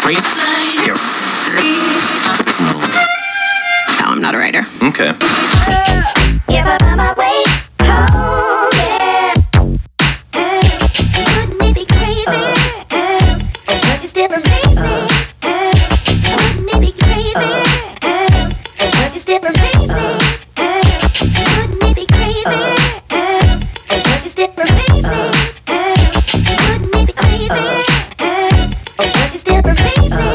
No, I'm not a writer. Okay. Give up on my way home, yeah. Wouldn't it be crazy? But you still amaze me. Wouldn't it be crazy? But you still amaze me. Wouldn't it be crazy? But you still amaze me. Wouldn't it be crazy? But you still amaze me.